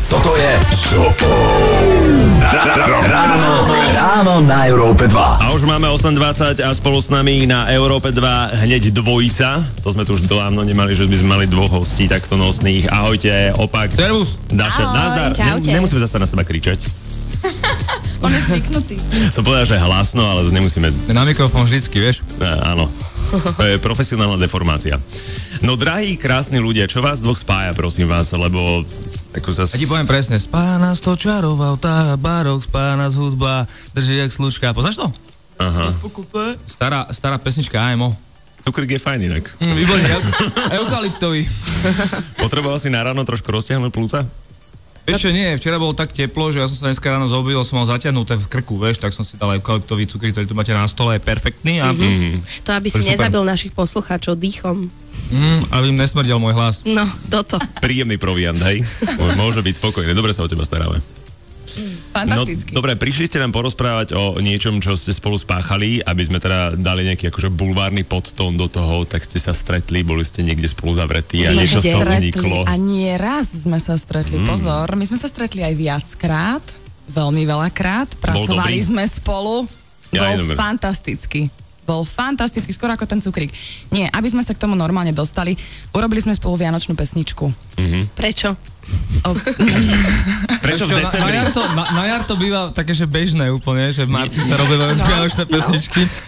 Toto je Ráno na Európe 2. A už máme 8:20 a spolu s nami na Európe 2 hneď dvojica. To sme tu už dávno nemali, že by sme mali dvoch hostí takto nosných. Ahojte, opak. Servus. Dáša, nazdar. Nemusíme zase na seba kričať. On je zvyknutý. Som povedal, že hlasno, ale nemusíme. Na mikrofón vždycky, vieš? Áno. To je profesionálna deformácia. No, drahí, krásni ľudia, čo vás dvoch spája, prosím vás, lebo ako sa... Ja ti poviem presne, spája nás to čaroval, tá barok, spája nás hudba, drží jak slučka. Poznáš to? Aha. Stará pesnička AMO. Cukrík je fajn inak. Výborný, eukalyptový. Potreboval si na ráno trošku roztiahnuť plúca? Ešte nie, včera bolo tak teplo, že ja som sa dneska ráno zobudil, som mal zatiahnuté v krku, vieš, tak som si dal eukalyptový cukrík, ktorý tu máte na stole, je perfektný a... To, aby si nezabil našich poslucháčov dýchom. Aby im nesmrdel môj hlas. No, toto. Príjemný proviant, hej? Môže byť spokojný, dobre sa o teba staráme. Fantasticky. No, dobre, prišli ste nám porozprávať o niečom, čo ste spolu spáchali, aby sme teda dali nejaký akože bulvárny podtón do toho, tak ste sa stretli, boli ste niekde spolu zavretí a niečo z toho vzniklo. A nie raz sme sa stretli, pozor, my sme sa stretli aj viackrát, veľmi veľakrát, pracovali sme spolu, bol fantastický, skoro ako ten cukrík. Nie, aby sme sa k tomu normálne dostali, urobili sme spolu vianočnú pesničku. Prečo? Prečo v decembri? Na jar to býva také, že bežné úplne, že v marci sa robia vianočné pesničky.